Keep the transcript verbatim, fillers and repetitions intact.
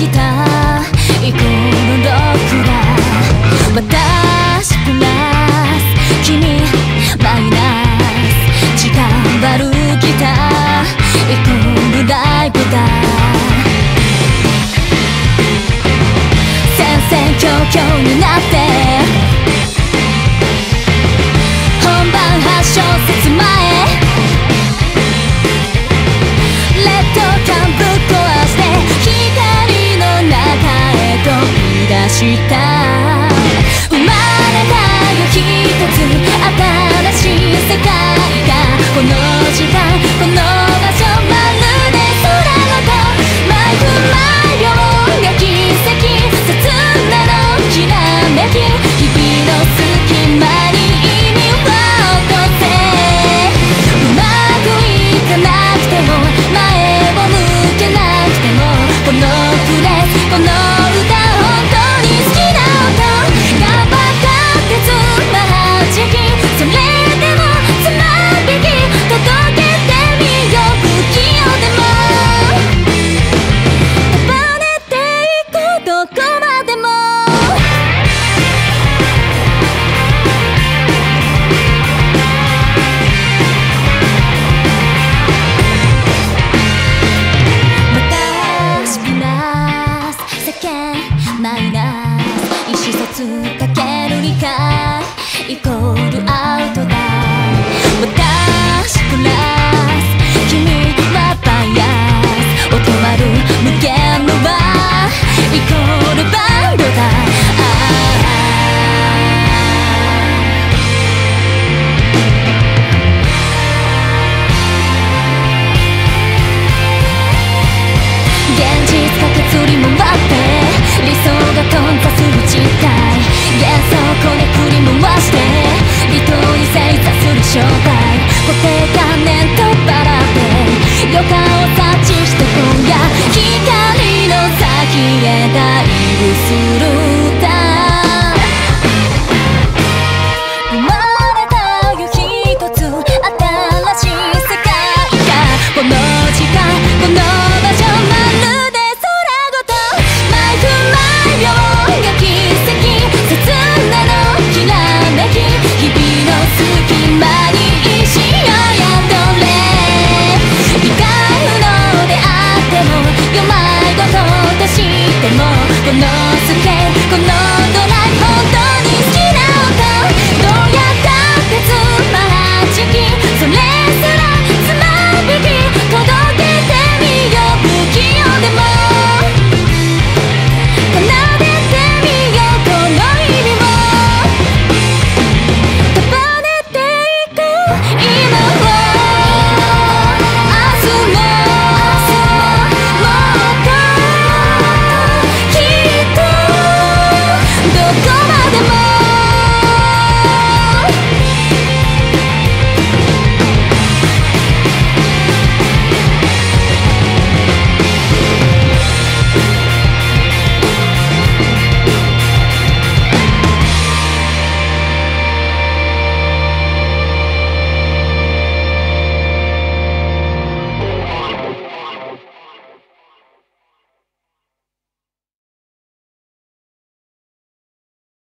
きたイコールロックだ。私プラス君マイナス、時間悪ギターイコールライブだ。戦々恐々になって本番はっ小節前、レッドカンぶっ壊して光の中へ飛び出した。生まれたよ一つ新しい世界が、この時間この場所まるで空ごと毎分毎秒が奇跡、刹那のきらめき、日々の隙間に意味を落とせ。うまくいかなくても前を向けなくても、このフレーズこの歌本当に好きな音がバカってつまはじき、それでもつまびき届けてみよう。不器用でも束ねていこうどこまでも。私プラス世間マイナス、意思疎通かける理解イコールアウトだ。私プラス君はバイアス、音悪無限の輪イコールバンドだ。あ現実かけつり回って理想が頓挫する実態、幻想こねくり回して離島に正座する正体、固定観念とバラで予感を察知して今夜光の先へダイブする歌。生まれたよ一つ新しい世界が、この時間この場所まるで空ごと毎分毎秒が奇跡、刹那のきらめき、日々の隙間に意志を宿れ。理解不能であってもよまいごととしてもこの